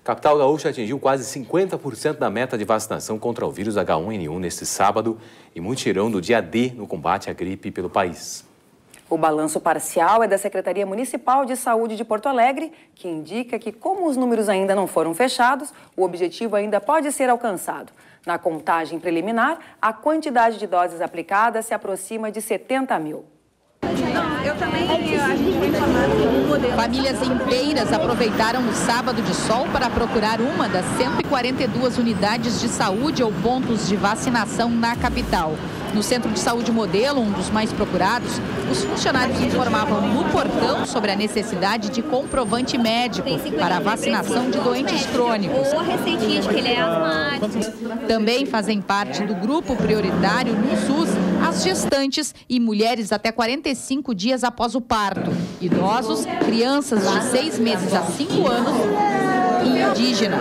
capital gaúcha atingiu quase 50% da meta de vacinação contra o vírus H1N1 neste sábado e mutirão do dia D no combate à gripe pelo país. O balanço parcial é da Secretaria Municipal de Saúde de Porto Alegre, que indica que, como os números ainda não foram fechados, o objetivo ainda pode ser alcançado. Na contagem preliminar, a quantidade de doses aplicadas se aproxima de 70 mil. Famílias inteiras aproveitaram o sábado de sol para procurar uma das 142 unidades de saúde ou pontos de vacinação na capital. No Centro de Saúde Modelo, um dos mais procurados, os funcionários informavam no portão sobre a necessidade de comprovante médico para a vacinação de doentes crônicos. Ou a receitinha de que ele é asmático. Também fazem parte do grupo prioritário no SUS as gestantes e mulheres até 45 dias após o parto, idosos, crianças de 6 meses a 5 anos e indígenas.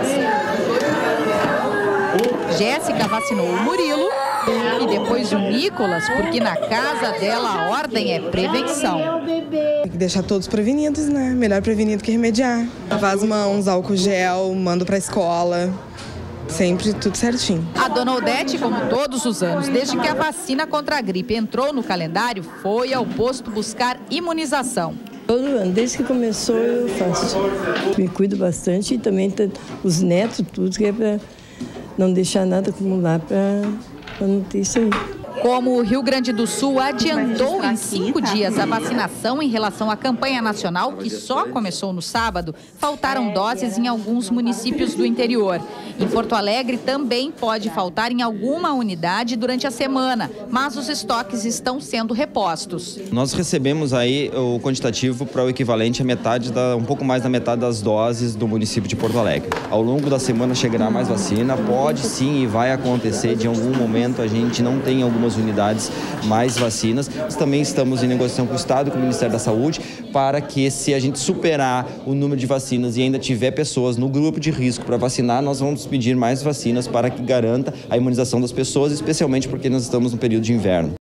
Jéssica vacinou o Murilo e depois o Nicolas, porque na casa dela a ordem é prevenção. Tem que deixar todos prevenidos, né? Melhor prevenir do que remediar. Lavar as mãos, álcool gel, mando pra escola. Sempre tudo certinho. A dona Odete, como todos os anos, desde que a vacina contra a gripe entrou no calendário, foi ao posto buscar imunização. Todo ano, desde que começou eu faço. Me cuido bastante e também os netos, tudo, que é para não deixar nada acumular para não ter isso aí. Como o Rio Grande do Sul adiantou em 5 dias a vacinação em relação à campanha nacional, que só começou no sábado, faltaram doses em alguns municípios do interior. Em Porto Alegre também pode faltar em alguma unidade durante a semana, mas os estoques estão sendo repostos. Nós recebemos aí o quantitativo para o equivalente à metade, um pouco mais da metade das doses do município de Porto Alegre. Ao longo da semana chegará mais vacina, pode sim e vai acontecer de algum momento a gente não tem algumas unidades mais vacinas. Nós também estamos em negociação com o Estado e com o Ministério da Saúde para que, se a gente superar o número de vacinas e ainda tiver pessoas no grupo de risco para vacinar, nós vamos pedir mais vacinas para que garanta a imunização das pessoas, especialmente porque nós estamos no período de inverno.